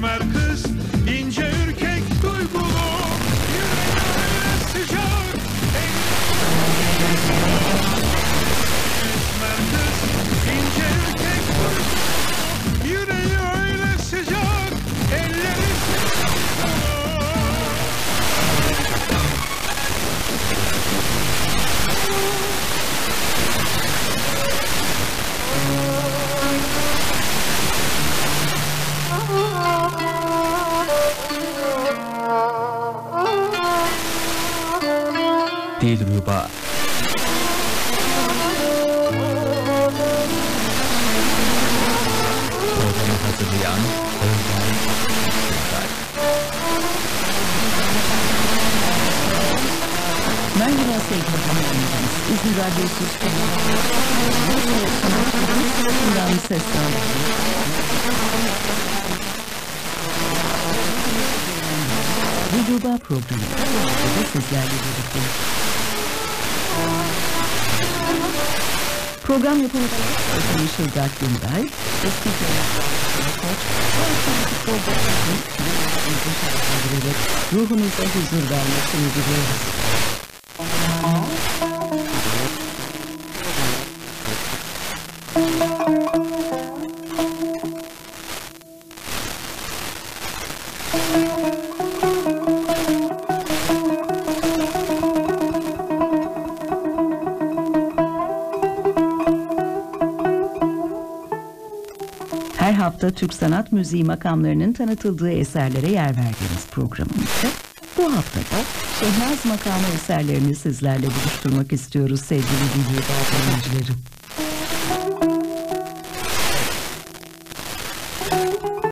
Esmer kız, ince ürkek duygulu, yüreği sıcak. Esmer kız, ince ürkek duygulu, yüreği öyle sıcak, elleri sıcak. Dilruba. Programı hazırlayan Özgür Akgündar. Merhaba sevgili dinleyicilerimiz. İzmir Radyosu Stüdyosu'ndan sesleniyoruz. Dilruba programı da sizlerle birlikte. Program yapımı Özgür Akgündar, eski ruhunuza huzur vermesini diliyoruz. Her hafta Türk sanat müziği makamlarının tanıtıldığı eserlere yer verdiğimiz programımızda bu haftada Şehnaz makamı eserlerini sizlerle buluşturmak istiyoruz sevgili dinleyicilerim.